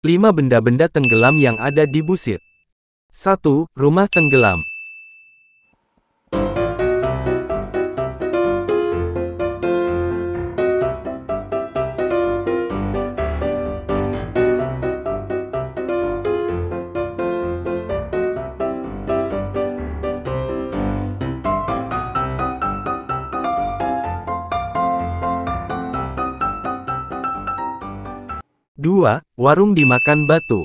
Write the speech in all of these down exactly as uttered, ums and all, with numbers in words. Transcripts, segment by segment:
lima benda-benda tenggelam yang ada di Busit. satu. Rumah tenggelam. dua. Warung dimakan batu.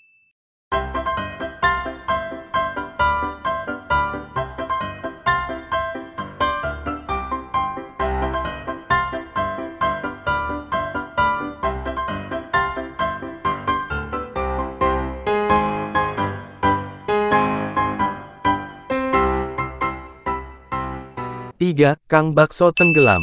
tiga. Kang Bakso tenggelam.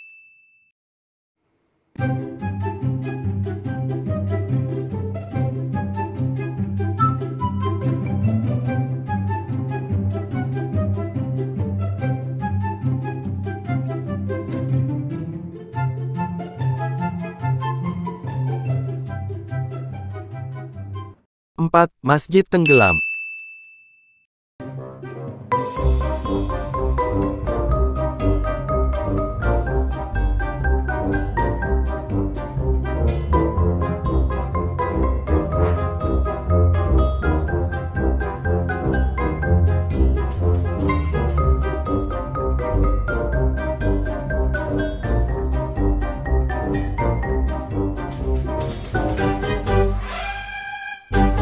empat. Masjid tenggelam.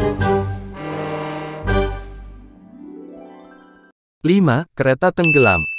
lima. Kereta tenggelam.